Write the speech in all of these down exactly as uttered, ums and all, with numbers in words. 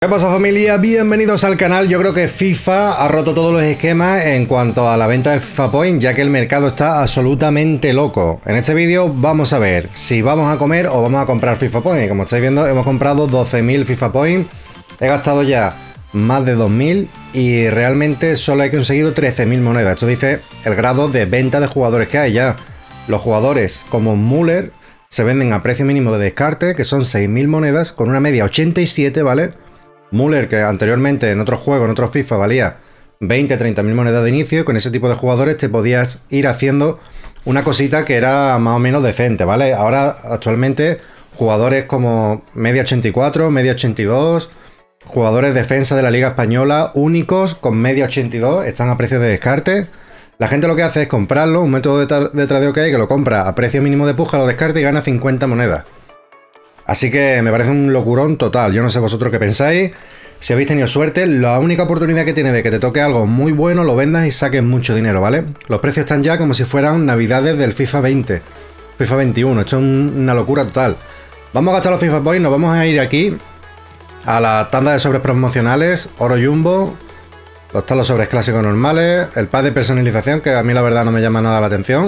¿Qué pasa, familia? Bienvenidos al canal. Yo creo que FIFA ha roto todos los esquemas en cuanto a la venta de FIFA Point, ya que el mercado está absolutamente loco. En este vídeo vamos a ver si vamos a comer o vamos a comprar FIFA Point. Como estáis viendo, hemos comprado doce mil FIFA Point. He gastado ya más de dos mil y realmente solo he conseguido trece mil monedas. Esto dice el grado de venta de jugadores que hay ya. Los jugadores como Müller se venden a precio mínimo de descarte, que son seis mil monedas, con una media ochenta y siete, ¿vale? Müller, que anteriormente en otros juegos, en otros FIFA, valía veinte a treinta mil monedas de inicio. Con ese tipo de jugadores te podías ir haciendo una cosita que era más o menos decente, ¿vale? Ahora, actualmente, jugadores como media ochenta y cuatro, media ochenta y dos, jugadores defensa de la Liga Española, únicos con media ochenta y dos, están a precio de descarte. La gente lo que hace es comprarlo, un método de, de tradeo que hay, que lo compra a precio mínimo de puja, lo descarta y gana cincuenta monedas. Así que me parece un locurón total. Yo no sé vosotros qué pensáis. Si habéis tenido suerte, la única oportunidad que tiene de que te toque algo muy bueno, lo vendas y saques mucho dinero, ¿vale? Los precios están ya como si fueran navidades del FIFA veinte, FIFA veintiuno. Esto es un, una locura total. Vamos a gastar los FIFA Points, nos vamos a ir aquí a la tanda de sobres promocionales, oro jumbo, los talos sobres clásicos normales, el pack de personalización, que a mí la verdad no me llama nada la atención.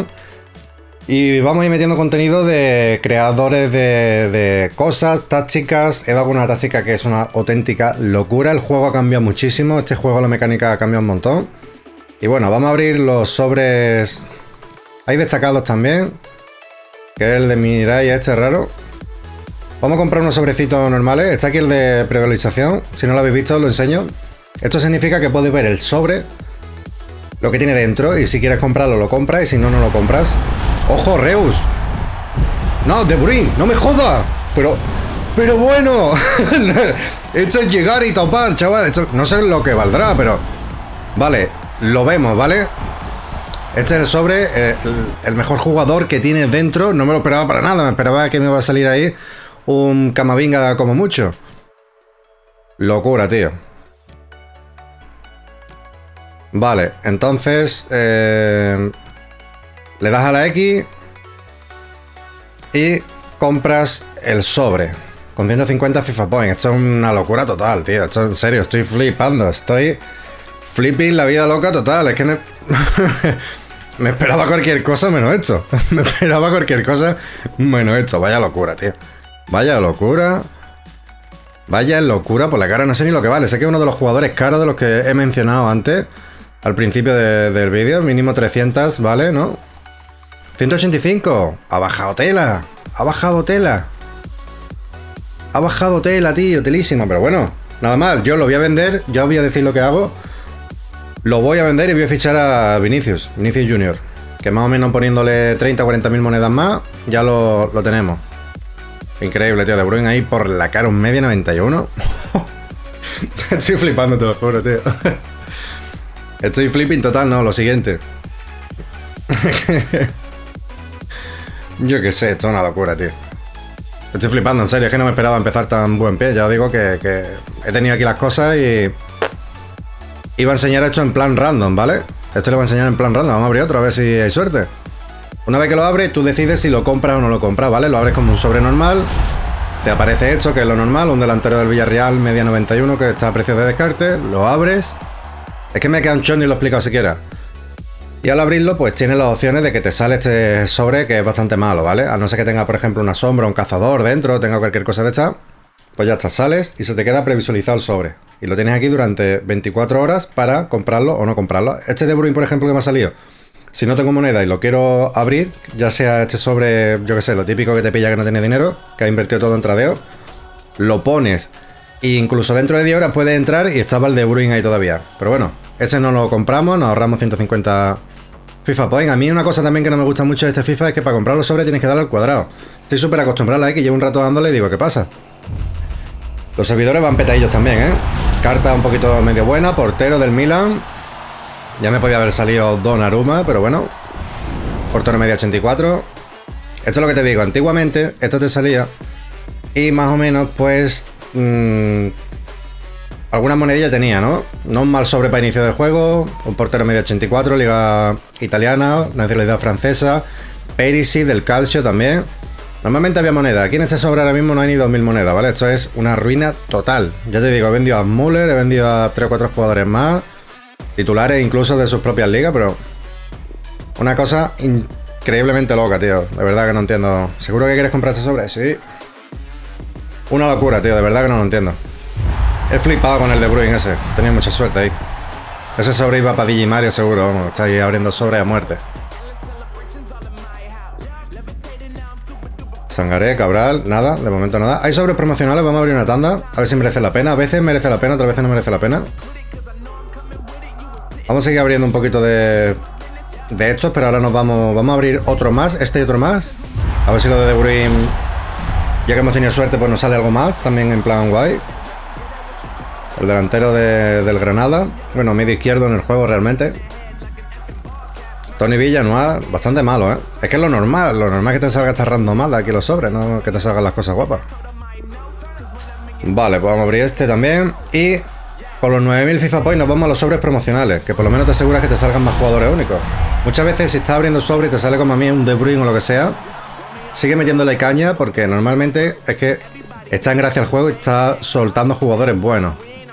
Y vamos a ir metiendo contenido de creadores de, de cosas, tácticas. He dado con una táctica que es una auténtica locura. El juego ha cambiado muchísimo. Este juego la mecánica ha cambiado un montón. Y bueno, vamos a abrir los sobres. Hay destacados también, que es el de Mirai, este raro. Vamos a comprar unos sobrecitos normales. Está aquí el de previsualización. Si no lo habéis visto, os lo enseño. Esto significa que puedes ver el sobre, lo que tiene dentro, y si quieres comprarlo lo compras, y si no, no lo compras. ¡Ojo, Reus! ¡No, De Bruyne! ¡No me jodas! Pero... ¡Pero bueno! Esto es llegar y topar, chaval. Esto, no sé lo que valdrá, pero... Vale, lo vemos, ¿vale? Este es el sobre, eh, el, el mejor jugador que tiene dentro. No me lo esperaba para nada. Me esperaba que me iba a salir ahí un Camavinga como mucho. Locura, tío. Vale, entonces... Eh... Le das a la X y compras el sobre con ciento cincuenta FIFA Points. Esto es una locura total, tío. Esto en serio, estoy flipando. Estoy flipping la vida loca total. Es que me, me esperaba cualquier cosa menos esto. Me esperaba cualquier cosa menos esto. Vaya locura, tío. Vaya locura. Vaya locura por la cara. No sé ni lo que vale. Sé que es uno de los jugadores caros de los que he mencionado antes al principio de, del vídeo. Mínimo trescientos, ¿vale? ¿No? ciento ochenta y cinco. Ha bajado tela. Ha bajado tela. Ha bajado tela, tío. Telísima. Pero bueno, nada más. Yo lo voy a vender. Ya os voy a decir lo que hago. Lo voy a vender y voy a fichar a Vinicius. Vinicius Junior. Que más o menos poniéndole treinta o cuarenta mil monedas más, ya lo, lo tenemos. Increíble, tío. De Bruyne ahí por la cara. Un media noventa y uno. Estoy flipando, te lo juro, tío. Estoy flipping total. No, lo siguiente. Yo qué sé, esto es una locura, tío. Estoy flipando, en serio, es que no me esperaba empezar tan buen pie. Ya os digo que, que he tenido aquí las cosas y... Iba a enseñar esto en plan random, ¿vale? Esto lo voy a enseñar en plan random. Vamos a abrir otro, a ver si hay suerte. Una vez que lo abres, tú decides si lo compras o no lo compras, ¿vale? Lo abres como un sobre normal. Te aparece esto, que es lo normal. Un delantero del Villarreal, media noventa y uno, que está a precio de descarte. Lo abres. Es que me queda un chon y lo he explicado siquiera. Y al abrirlo, pues tienes las opciones de que te sale este sobre, que es bastante malo, ¿vale? A no ser que tenga, por ejemplo, una sombra, un cazador dentro, tenga cualquier cosa de esta, pues ya está, sales y se te queda previsualizado el sobre. Y lo tienes aquí durante veinticuatro horas para comprarlo o no comprarlo. Este De Bruyne, por ejemplo, que me ha salido, si no tengo moneda y lo quiero abrir, ya sea este sobre, yo qué sé, lo típico que te pilla que no tiene dinero, que ha invertido todo en tradeo, lo pones e incluso dentro de diez horas puedes entrar y estaba el De Bruyne ahí todavía. Pero bueno, ese no lo compramos, nos ahorramos ciento cincuenta FIFA Point. A mí una cosa también que no me gusta mucho de este FIFA es que para comprar los sobres tienes que darle al cuadrado. Estoy súper acostumbrado a la X, llevo un rato dándole y digo, ¿qué pasa? Los servidores van petadillos también, ¿eh? Carta un poquito medio buena, portero del Milan. Ya me podía haber salido Donnarumma, pero bueno. Portero media ochenta y cuatro. Esto es lo que te digo, antiguamente esto te salía y más o menos pues... Mmm, algunas monedillas tenía, ¿no? No un mal sobre para inicio del juego. Un portero media ochenta y cuatro, liga italiana, nacionalidad francesa. Perisic del Calcio también. Normalmente había moneda. Aquí en este sobre ahora mismo no hay ni dos mil monedas, ¿vale? Esto es una ruina total. Ya te digo, he vendido a Müller, he vendido a tres o cuatro jugadores más. Titulares incluso de sus propias ligas, pero... Una cosa increíblemente loca, tío. De verdad que no entiendo. ¿Seguro que quieres comprar este sobre? Sí. Una locura, tío. De verdad que no lo entiendo. He flipado con el De Bruyne ese. Tenía mucha suerte ahí. Ese sobre iba para Digimario seguro, vamos. Está ahí abriendo sobre a muerte. Sangaré, Cabral, nada, de momento nada. Hay sobres promocionales, vamos a abrir una tanda. A ver si merece la pena. A veces merece la pena, otras veces no merece la pena. Vamos a seguir abriendo un poquito de, de estos, pero ahora nos vamos. Vamos a abrir otro más, este y otro más. A ver si lo de De Bruyne, ya que hemos tenido suerte, pues nos sale algo más. También en plan guay. El delantero de, del Granada. Bueno, medio izquierdo en el juego realmente. Tony Villanueva, bastante malo, ¿eh? Es que es lo normal, lo normal es que te salga esta randomada aquí los sobres, no que te salgan las cosas guapas. Vale, pues vamos a abrir este también. Y con los nueve mil FIFA Points nos vamos a los sobres promocionales, que por lo menos te aseguras que te salgan más jugadores únicos. Muchas veces si estás abriendo sobre y te sale como a mí un De Bruyne o lo que sea, sigue metiéndole caña porque normalmente es que está en gracia al juego y está soltando jugadores buenos.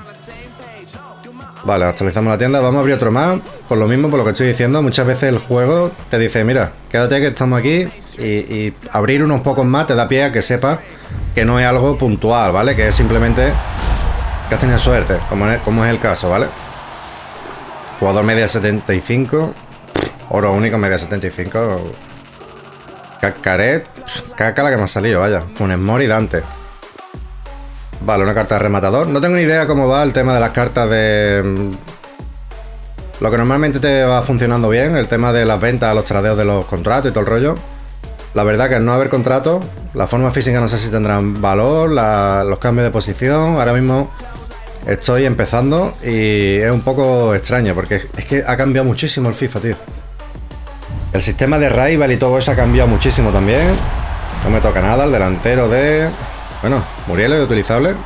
Vale, actualizamos la tienda, vamos a abrir otro más. Por lo mismo, por lo que estoy diciendo, muchas veces el juego te dice, mira, quédate que estamos aquí. Y, y abrir unos pocos más te da pie a que sepas que no es algo puntual, ¿vale? Que es simplemente que has tenido suerte, como es, como es el caso, ¿vale? Jugador media setenta y cinco. Oro único media setenta y cinco. Cacaret. Caca la que me ha salido, vaya. Funes Mori, Dante. Vale, una carta de rematador. No tengo ni idea cómo va el tema de las cartas de... Lo que normalmente te va funcionando bien, el tema de las ventas, los tradeos de los contratos y todo el rollo. La verdad que al no haber contrato, la forma física no sé si tendrán valor, la, los cambios de posición. Ahora mismo estoy empezando y es un poco extraño porque es que ha cambiado muchísimo el FIFA, tío. El sistema de rival y todo eso ha cambiado muchísimo también. No me toca nada, el delantero de... Bueno, Muriel es utilizable.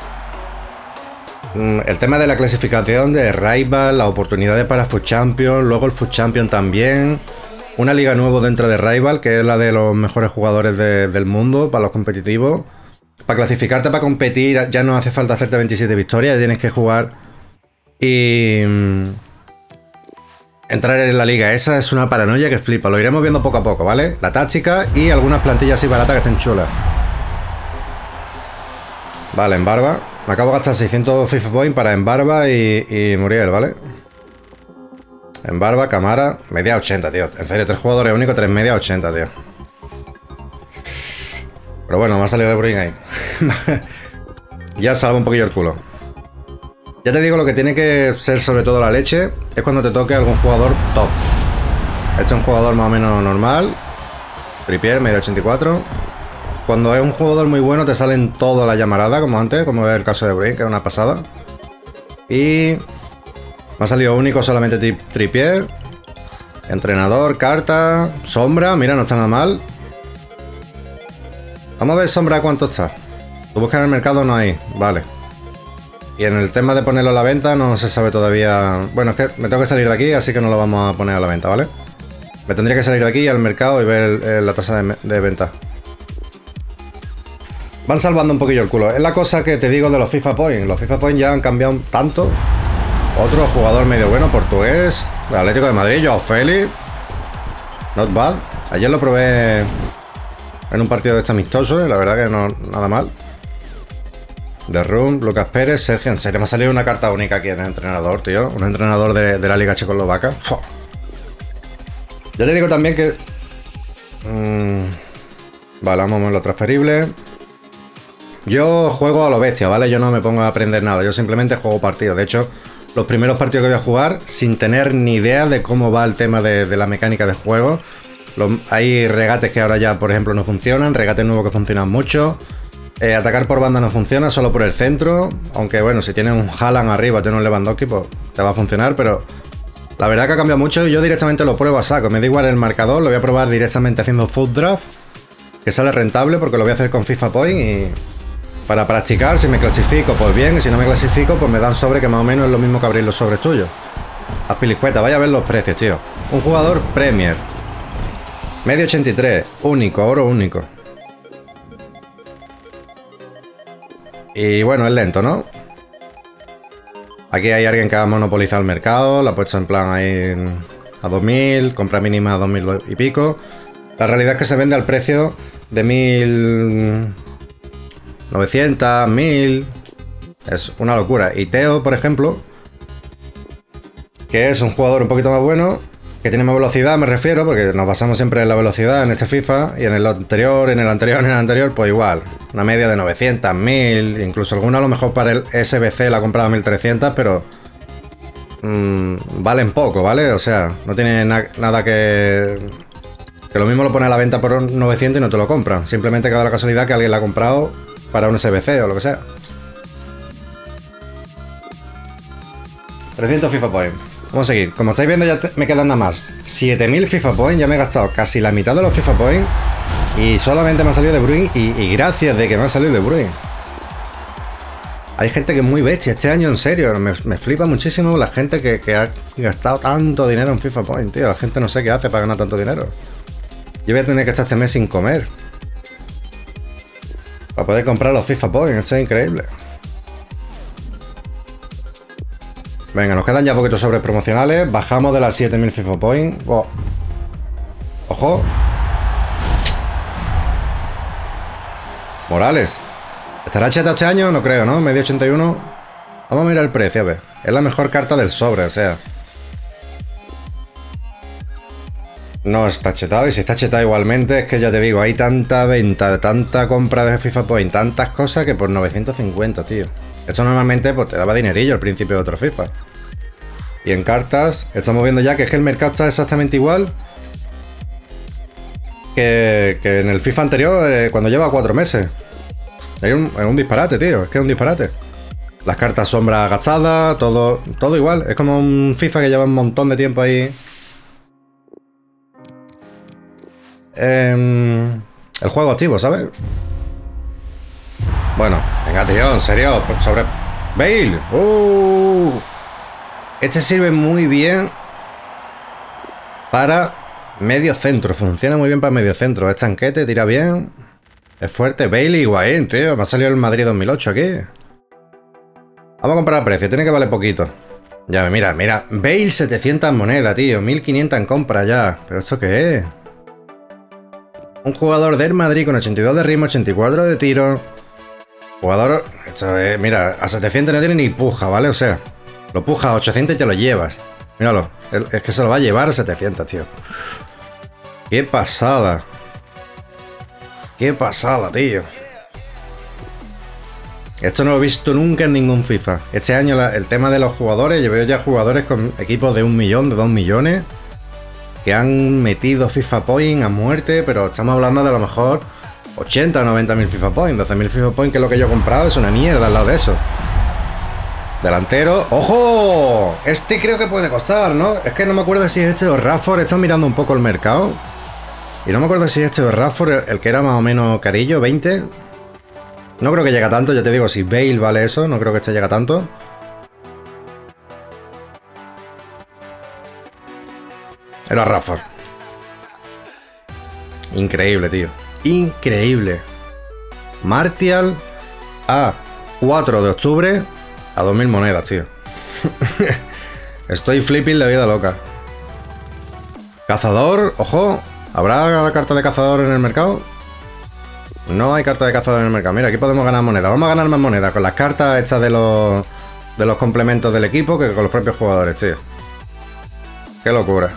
El tema de la clasificación de Rival, las oportunidades para Food Champion, luego el Food Champion también. Una liga nueva dentro de Rival, que es la de los mejores jugadores de, del mundo, para los competitivos. Para clasificarte, para competir, ya no hace falta hacerte veintisiete victorias, ya tienes que jugar y entrar en la liga. Esa es una paranoia que flipa, lo iremos viendo poco a poco, ¿vale? La táctica y algunas plantillas así baratas que estén chulas. Vale, en barba. Me acabo de gastar seiscientos FIFA Points para en barba y, y Muriel, ¿vale? En barba, Camara, media ochenta, tío. En serio, tres jugadores únicos, tres media ochenta, tío. Pero bueno, me ha salido De Bruyne ahí. Ya salva un poquillo el culo. Ya te digo, lo que tiene que ser sobre todo la leche es cuando te toque algún jugador top. Este es un jugador más o menos normal. Trippier, media ochenta y cuatro. Cuando es un jugador muy bueno te salen todas las llamaradas, como antes, como es el caso de De Bruyne, que es una pasada. Y me ha salido único solamente Trippier. Entrenador, carta, sombra, mira, no está nada mal. Vamos a ver sombra cuánto está. Tú buscas en el mercado, no hay, vale. Y en el tema de ponerlo a la venta no se sabe todavía. Bueno, es que me tengo que salir de aquí, así que no lo vamos a poner a la venta, ¿vale? Me tendría que salir de aquí al mercado y ver el, el, la tasa de, de venta. Van salvando un poquillo el culo. Es la cosa que te digo de los FIFA Points. Los FIFA Points ya han cambiado tanto. Otro jugador medio bueno, portugués, del Atlético de Madrid, Joao Félix. Not bad. Ayer lo probé en un partido de este amistoso y la verdad que no, nada mal. The Room, Lucas Pérez, Sergio. En serio, me ha salido una carta única aquí en el entrenador, tío. Un entrenador de, de la Liga Checoslovaca. ¡Fua! Ya te digo también que... Mmm, vale, vamos a lo transferible. Yo juego a lo bestia, ¿vale? Yo no me pongo a aprender nada, yo simplemente juego partidos. De hecho, los primeros partidos que voy a jugar, sin tener ni idea de cómo va el tema de, de la mecánica de juego. Los, hay regates que ahora ya, por ejemplo, no funcionan, regates nuevos que funcionan mucho. Eh, atacar por banda no funciona, solo por el centro. Aunque bueno, si tienes un Haaland arriba, tienes un Lewandowski, pues te va a funcionar, pero... La verdad que ha cambiado mucho y yo directamente lo pruebo a saco. Me da igual el marcador, lo voy a probar directamente haciendo Food Draft, que sale rentable porque lo voy a hacer con FIFA Point y... Para practicar, si me clasifico, pues bien, y si no me clasifico, pues me dan sobre que más o menos es lo mismo que abrir los sobres tuyos. Azpilicueta, vaya a ver los precios, tío. Un jugador Premier. Medio ochenta y tres, único, oro único. Y bueno, es lento, ¿no? Aquí hay alguien que ha monopolizado el mercado, lo ha puesto en plan ahí a dos mil, compra mínima a dos mil y pico. La realidad es que se vende al precio de mil novecientos, mil. Es una locura. Y Teo, por ejemplo, que es un jugador un poquito más bueno, que tiene más velocidad, me refiero, porque nos basamos siempre en la velocidad en este FIFA, y en el anterior, en el anterior, en el anterior, pues igual. Una media de novecientos, mil, incluso alguna a lo mejor para el S B C la ha comprado a mil trescientos, pero mmm, valen poco, ¿vale? O sea, no tiene na nada que... Que lo mismo lo pone a la venta por novecientos y no te lo compran. Simplemente que da la casualidad que alguien la ha comprado para un S B C o lo que sea. trescientos FIFA Points. Vamos a seguir. Como estáis viendo, ya me quedan nada más siete mil FIFA Points. Ya me he gastado casi la mitad de los FIFA Points. Y solamente me ha salido De Bruyne. Y, y gracias de que me ha salido De Bruyne. Hay gente que es muy bestia este año, en serio. Me, me flipa muchísimo la gente que, que ha gastado tanto dinero en FIFA Points, tío. La gente no sé qué hace para ganar tanto dinero. Yo voy a tener que estar este mes sin comer para poder comprar los FIFA Points. Esto es increíble. Venga, nos quedan ya poquitos sobres promocionales. Bajamos de las siete mil FIFA Points. Oh. Ojo. Morales. ¿Estará chetado este año? No creo, ¿no? Medio ochenta y uno. Vamos a mirar el precio, a ver. Es la mejor carta del sobre, o sea. No está chetado, y si está chetado igualmente, es que ya te digo, hay tanta venta, tanta compra de FIFA Point, tantas cosas que por novecientos cincuenta, tío. Esto normalmente pues, te daba dinerillo al principio de otro FIFA. Y en cartas, estamos viendo ya que es que el mercado está exactamente igual que, que en el FIFA anterior, eh, cuando lleva cuatro meses. Es un, es un disparate, tío, es que es un disparate. Las cartas sombras gastadas, todo, todo igual. Es como un FIFA que lleva un montón de tiempo ahí. Eh, el juego activo, ¿sabes? Bueno, venga, tío, en serio, sobre... ¡Bale! ¡Uh! Este sirve muy bien para medio centro. Funciona muy bien para medio centro. Es tanquete, tira bien. Es fuerte. Bale y Higuaín, tío. Me ha salido el Madrid dos mil ocho aquí. Vamos a comprar a precio. Tiene que valer poquito. Ya, mira, mira. Bale setecientas monedas, tío. mil quinientas en compra ya. ¿Pero esto qué es? Un jugador del Madrid con ochenta y dos de ritmo, ochenta y cuatro de tiro. Jugador... Esto es, mira, a setecientos no tiene ni puja, ¿vale? O sea, lo puja a ochocientos y te lo llevas. Míralo. Es que se lo va a llevar a setecientos, tío. Qué pasada. Qué pasada, tío. Esto no lo he visto nunca en ningún FIFA. Este año la, el tema de los jugadores, yo veo ya jugadores con equipos de un millón, de dos millones, que han metido FIFA Point a muerte, pero estamos hablando de a lo mejor ochenta o noventa mil FIFA Point. doce mil FIFA Point, que es lo que yo he comprado, es una mierda al lado de eso. Delantero. ¡Ojo! Este creo que puede costar, ¿no? Es que no me acuerdo si es este o Rashford. He estado mirando un poco el mercado y no me acuerdo si es este o Rashford, el, el que era más o menos carillo, veinte. No creo que llegue a tanto, yo te digo, si Bale vale eso, no creo que este llegue a tanto. Era Rashford. Increíble, tío. Increíble. Martial a cuatro de octubre a dos mil monedas, tío. Estoy flipping la vida loca. Cazador, ojo. ¿Habrá carta de cazador en el mercado? No hay carta de cazador en el mercado. Mira, aquí podemos ganar moneda. Vamos a ganar más moneda con las cartas hechas de los, de los complementos del equipo que con los propios jugadores, tío. Qué locura.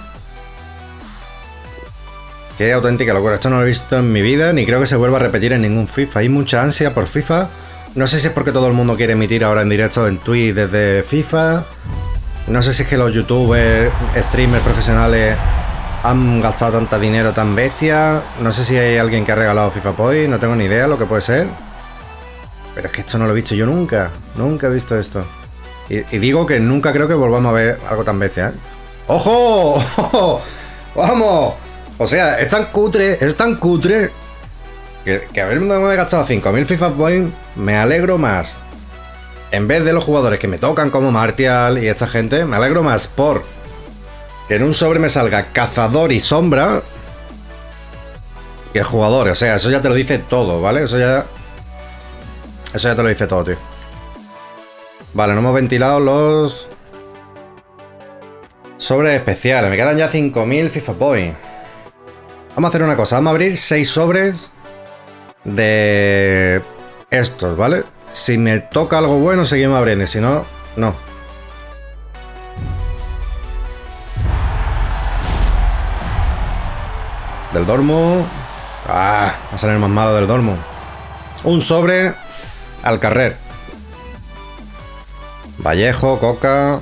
Qué auténtica locura. Esto no lo he visto en mi vida, ni creo que se vuelva a repetir en ningún FIFA. Hay mucha ansia por FIFA. No sé si es porque todo el mundo quiere emitir ahora en directo en Twitch desde FIFA. No sé si es que los youtubers, streamers profesionales han gastado tanto dinero tan bestia. No sé si hay alguien que ha regalado FIFA Point. No tengo ni idea lo que puede ser. Pero es que esto no lo he visto yo nunca. Nunca he visto esto. Y, y digo que nunca creo que volvamos a ver algo tan bestia, ¿eh? ¡Ojo! ¡Ojo! ¡Vamos! O sea, es tan cutre, es tan cutre que, que haberme gastado cinco mil FIFA Points me alegro más. En vez de los jugadores que me tocan como Martial y esta gente, me alegro más por que en un sobre me salga cazador y sombra que jugadores. O sea, eso ya te lo dice todo, ¿vale? Eso ya... Eso ya te lo hice todo, tío. Vale, no hemos ventilado los sobres especiales. Me quedan ya cinco mil FIFA Points. Vamos a hacer una cosa. Vamos a abrir seis sobres de estos, ¿vale? Si me toca algo bueno, seguimos abriendo. Si no, no. Del Dortmund. Ah, va a salir más malo del Dortmund. Un sobre al carrer. Vallejo, Coca.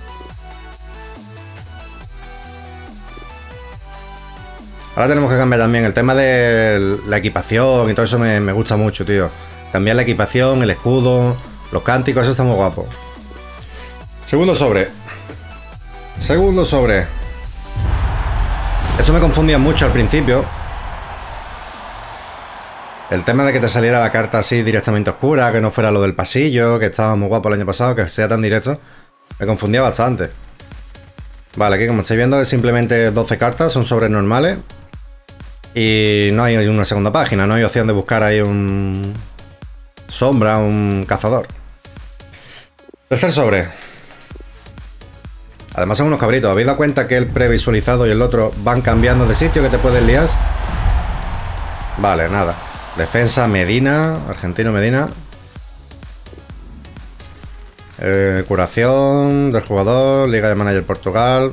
Ahora tenemos que cambiar también el tema de la equipación y todo eso me, me gusta mucho, tío. Cambiar la equipación, el escudo, los cánticos, eso está muy guapo. Segundo sobre. Segundo sobre. Esto me confundía mucho al principio. El tema de que te saliera la carta así directamente oscura, que no fuera lo del pasillo, que estaba muy guapo el año pasado, que sea tan directo, me confundía bastante. Vale, aquí como estáis viendo es simplemente doce cartas, son sobres normales. Y no hay una segunda página, no hay opción de buscar ahí un sombra, un cazador. Tercer sobre. Además son unos cabritos. ¿Habéis dado cuenta que el previsualizado y el otro van cambiando de sitio, que te puedes liar? Vale, nada. Defensa Medina, argentino Medina. Eh, curación del jugador, Liga de Manager Portugal.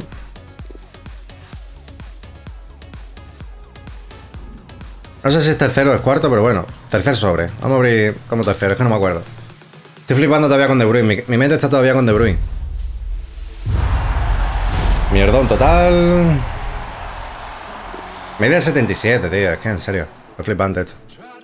No sé si es tercero o es cuarto, pero bueno, tercer sobre. Vamos a abrir como tercero, es que no me acuerdo. Estoy flipando todavía con De Bruyne, mi, mi mente está todavía con De Bruyne. Mierdón total. Media setenta y siete, tío, es que en serio, es flipante esto.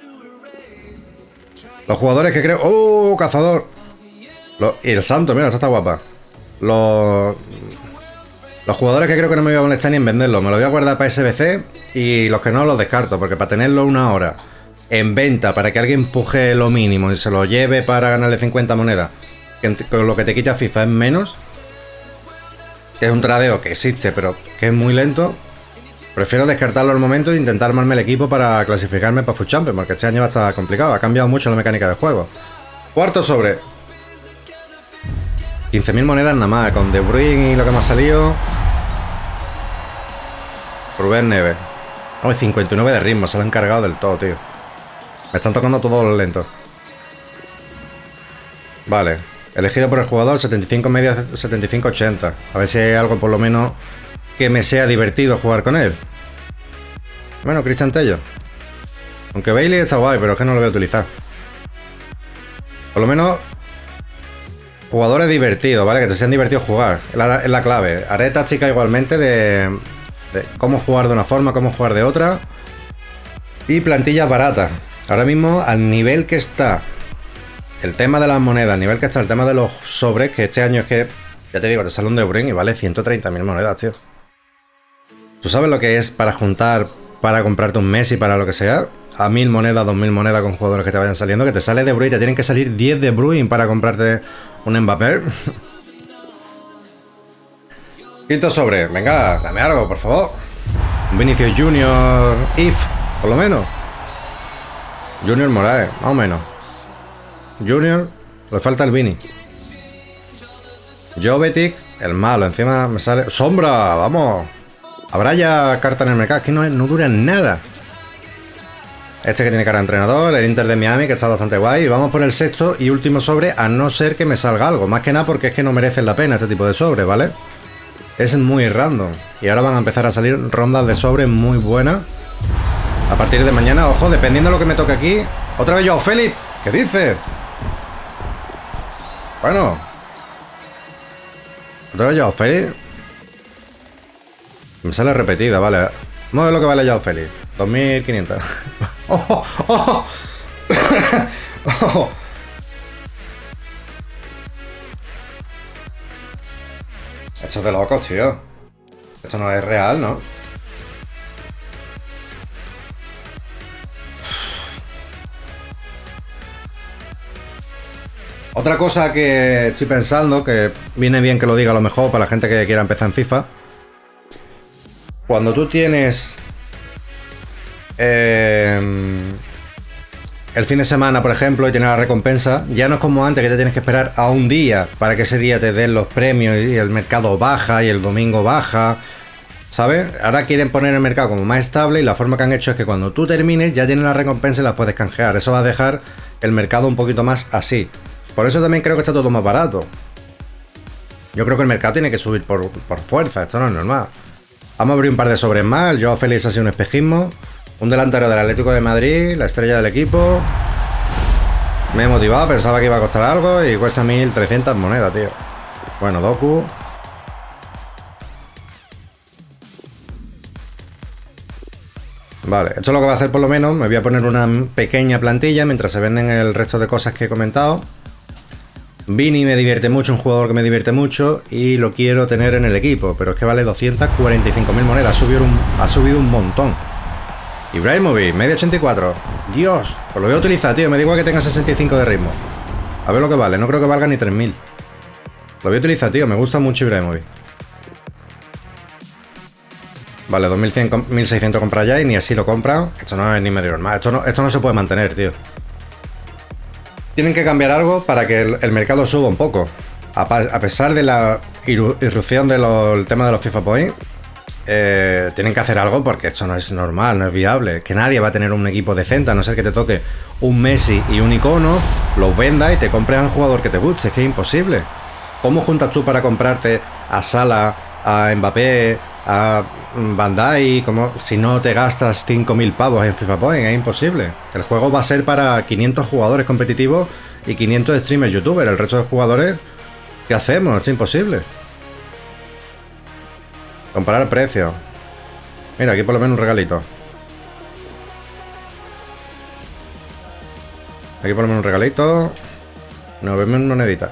Los jugadores que creo... ¡Oh, cazador! Los... Y el santo, mira, esta está guapa. Los... Los jugadores que creo que no me voy a molestar ni en venderlos. Me los voy a guardar para S B C y los que no los descarto. Porque para tenerlo una hora en venta, para que alguien empuje lo mínimo y se lo lleve para ganarle cincuenta monedas, que con lo que te quita FIFA es menos, que es un tradeo que existe, pero que es muy lento, prefiero descartarlo al momento e intentar armarme el equipo para clasificarme para Full Champions, porque este año va a estar complicado. Ha cambiado mucho la mecánica del juego. Cuarto sobre. quince mil monedas nada más, con De Bruyne y lo que me ha salido. Rubén Neves. Oh, cincuenta y nueve de ritmo, se lo han cargado del todo, tío. Me están tocando todos los lentos. Vale. Elegido por el jugador, setenta y cinco media, setenta y cinco ochenta. A ver si hay algo por lo menos que me sea divertido jugar con él. Bueno, Cristian Tello. Aunque Bailey está guay, pero es que no lo voy a utilizar. Por lo menos... Jugadores divertidos, ¿vale? Que te sean divertidos jugar. Es la, es la clave. Haré táctica igualmente de, de cómo jugar de una forma, cómo jugar de otra. Y plantillas baratas. Ahora mismo, al nivel que está el tema de las monedas, al nivel que está el tema de los sobres, que este año es que, ya te digo, te sale un De Bruyne y vale ciento treinta mil monedas, tío. ¿Tú sabes lo que es para juntar, para comprarte un Messi, para lo que sea? A mil monedas, dos mil monedas con jugadores que te vayan saliendo, que te sale De Bruyne, te tienen que salir diez De Bruyne para comprarte un Mbappé. Quinto sobre. Venga, dame algo, por favor. Un Vinicius Junior If, por lo menos. Junior Moraes, más o menos. Junior, le falta el Vini. Jovetic, el malo. Encima me sale... ¡Sombra! ¡Vamos! Habrá ya carta en el mercado. Es que no, no dura nada. Este que tiene cara de entrenador, el Inter de Miami, que está bastante guay. Y vamos por el sexto y último sobre, a no ser que me salga algo. Más que nada porque es que no merecen la pena este tipo de sobres, ¿vale? Es muy random. Y ahora van a empezar a salir rondas de sobres muy buenas. A partir de mañana, ojo, dependiendo de lo que me toque aquí. Otra vez Joao Félix. ¿Qué dice? Bueno. Otra vez Joao Félix. Me sale repetida, vale. Vamos a ver lo que vale Joao Félix. dos mil quinientos. ¡Oh! ¡Oh! ¡Oh! Esto es de locos, tío. Esto no es real, ¿no? Otra cosa que estoy pensando, que viene bien que lo diga a lo mejor para la gente que quiera empezar en FIFA. Cuando tú tienes... Eh, el fin de semana, por ejemplo, y tienes la recompensa, ya no es como antes que te tienes que esperar a un día para que ese día te den los premios y el mercado baja y el domingo baja, ¿sabes? Ahora quieren poner el mercado como más estable y la forma que han hecho es que cuando tú termines ya tienes la recompensa y las puedes canjear. Eso va a dejar el mercado un poquito más así. Por eso también creo que está todo más barato. Yo creo que el mercado tiene que subir por, por fuerza, esto no es normal. Vamos a abrir un par de sobres más, el Joao Félix ha sido un espejismo. Un delantero del Atlético de Madrid, la estrella del equipo. Me he motivado, pensaba que iba a costar algo y cuesta mil trescientas monedas, tío. Bueno, Doku. Vale, esto es lo que voy a hacer por lo menos. Me voy a poner una pequeña plantilla mientras se venden el resto de cosas que he comentado. Vini me divierte mucho, un jugador que me divierte mucho y lo quiero tener en el equipo, pero es que vale doscientas cuarenta y cinco mil monedas, ha subido un, ha subido un montón. Ibrahimovic, media ochenta y cuatro. Dios, pues lo voy a utilizar, tío. Me da igual que tenga sesenta y cinco de ritmo. A ver lo que vale. No creo que valga ni tres mil. Lo voy a utilizar, tío. Me gusta mucho Ibrahimovic. Vale, dos mil cien, mil seiscientos comprar ya y ni así lo compra. Esto no es ni medio normal. Esto no, esto no se puede mantener, tío. Tienen que cambiar algo para que el, el mercado suba un poco. A, a pesar de la irrupción del tema de los FIFA Points. Eh, tienen que hacer algo porque esto no es normal, no es viable. Que nadie va a tener un equipo decente, a no ser que te toque un Messi y un icono, los venda y te compres al jugador que te guste. Es que es imposible. ¿Cómo juntas tú para comprarte a Salah, a Mbappé, a Van Dijk, como si no te gastas cinco mil pavos en FIFA Point? Es imposible. El juego va a ser para quinientos jugadores competitivos y quinientos streamers youtubers. El resto de jugadores, ¿qué hacemos? Es imposible. Comparar el precio. Mira, aquí por lo menos un regalito. Aquí por lo menos un regalito. Nos vemos en monedita.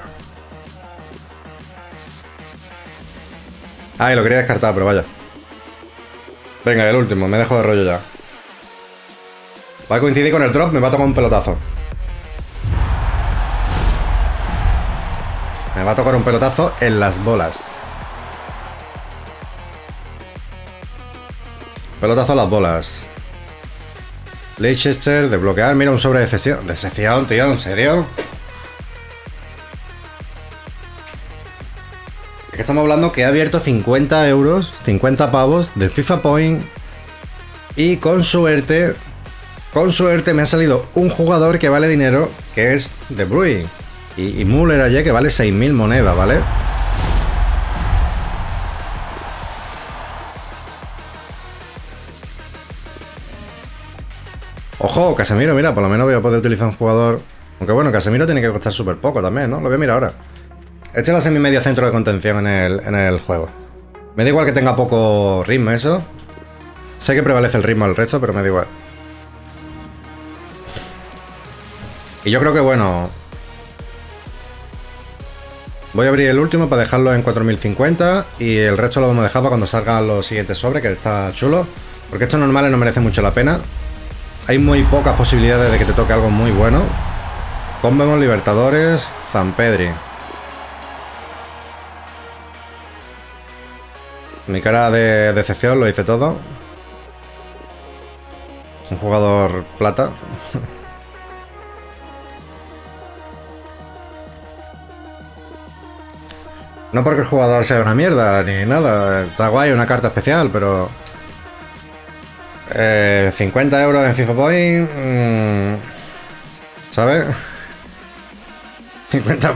Ah, y lo quería descartar, pero vaya. Venga, el último, me dejo de rollo ya. Va a coincidir con el drop, me va a tomar un pelotazo. Me va a tocar un pelotazo en las bolas. Pelotazo a las bolas. Leicester, desbloquear. Mira, un sobre de cesión. ¿De sección, tío? ¿En serio? Es que estamos hablando que he abierto cincuenta euros, cincuenta pavos de FIFA Point. Y con suerte, con suerte me ha salido un jugador que vale dinero, que es De Bruyne. Y, y Müller ayer que vale seis mil monedas, ¿vale? Ojo, Casemiro, mira, por lo menos voy a poder utilizar un jugador. Aunque bueno, Casemiro tiene que costar súper poco también, ¿no? Lo voy a mirar ahora. Este va a ser mi medio centro de contención en el, en el juego. Me da igual que tenga poco ritmo eso. Sé que prevalece el ritmo del resto, pero me da igual. Y yo creo que bueno... Voy a abrir el último para dejarlo en cuatro mil cincuenta. Y el resto lo vamos a dejar para cuando salgan los siguientes sobres, que está chulo. Porque estos normales no merecen mucho la pena. Hay muy pocas posibilidades de que te toque algo muy bueno. Conmebol Libertadores, Zampedri. Mi cara de decepción lo hice todo. Un jugador plata. No porque el jugador sea una mierda ni nada. Está guay, una carta especial, pero... Eh, cincuenta euros en FIFA Point. Mmm, ¿Sabes? cincuenta...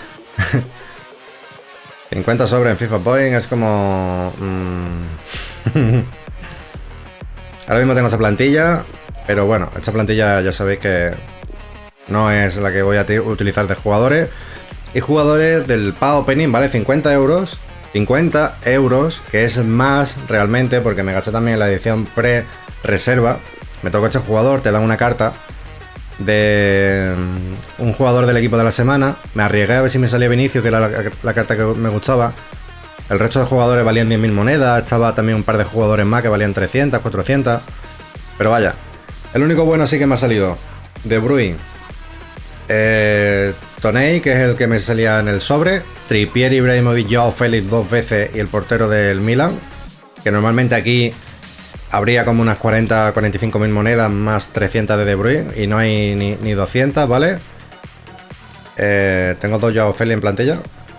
cincuenta sobres en FIFA Point es como... Mmm. Ahora mismo tengo esta plantilla, pero bueno, esta plantilla ya sabéis que no es la que voy a utilizar de jugadores. Y jugadores del P A Opening, ¿vale? cincuenta euros. cincuenta euros, que es más realmente porque me gasté también en la edición pre-reserva. Me tocó este jugador, te dan una carta de un jugador del equipo de la semana. Me arriesgué a ver si me salía Vinicius, que era la, la carta que me gustaba. El resto de jugadores valían diez mil monedas. Estaba también un par de jugadores más que valían trescientas, cuatrocientas. Pero vaya, el único bueno sí que me ha salido De Bruyne, eh, Toney, que es el que me salía en el sobre, Trippier, Ibrahimovic, Joao Félix dos veces y el portero del Milan, que normalmente aquí habría como unas cuarenta, cuarenta y cinco mil monedas más trescientas de De Bruyne y no hay ni, ni doscientas, ¿vale? Eh, tengo dos Joao Félix en plantilla.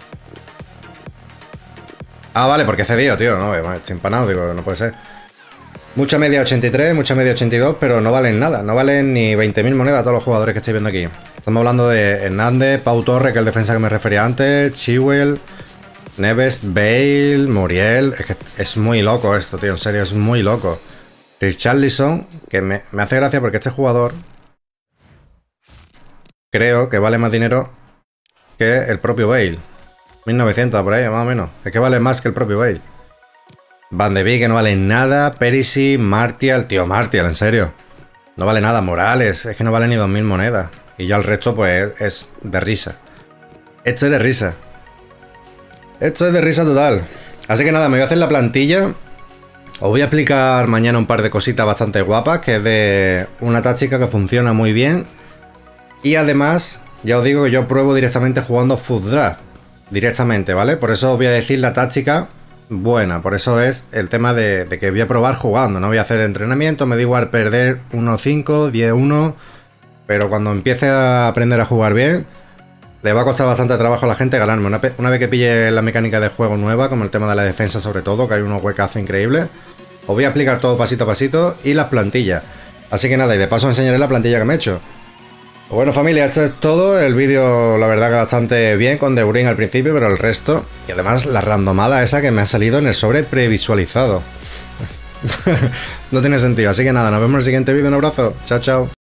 Ah, vale, porque he cedido, tío. No, estoy empanado, digo, no puede ser. Mucha media ochenta y tres, mucha media ochenta y dos, pero no valen nada. No valen ni veinte mil monedas todos los jugadores que estoy viendo aquí. Estamos hablando de Hernández, Pau Torre, que es el defensa que me refería antes, Chilwell, Neves, Bale, Muriel. Es que es muy loco esto, tío. En serio, es muy loco. Richarlison, que me, me hace gracia porque este jugador creo que vale más dinero que el propio Bale. mil novecientos por ahí, más o menos. Es que vale más que el propio Bale. Van de Beek, que no vale nada. Perisic, Martial. Tío, Martial, en serio. No vale nada. Morales, es que no vale ni dos mil monedas. Y ya el resto, pues, es de risa. Esto es de risa. Esto es de risa total. Así que nada, me voy a hacer la plantilla. Os voy a explicar mañana un par de cositas bastante guapas, que es de una táctica que funciona muy bien. Y además, ya os digo que yo pruebo directamente jugando Foot Draft. Directamente, ¿vale? Por eso os voy a decir la táctica buena. Por eso es el tema de, de que voy a probar jugando. No voy a hacer entrenamiento, me da igual perder uno cinco, diez uno. Pero cuando empiece a aprender a jugar bien, le va a costar bastante trabajo a la gente ganarme. Una, una vez que pille la mecánica de juego nueva, como el tema de la defensa sobre todo, que hay unos huecazos increíbles, os voy a explicar todo pasito a pasito y las plantillas. Así que nada, y de paso os enseñaré la plantilla que me he hecho. Bueno, familia, esto es todo. El vídeo, la verdad, que bastante bien con De Bruyne al principio, pero el resto... Y además la randomada esa que me ha salido en el sobre previsualizado. No tiene sentido. Así que nada, nos vemos en el siguiente vídeo. Un abrazo. Chao, chao.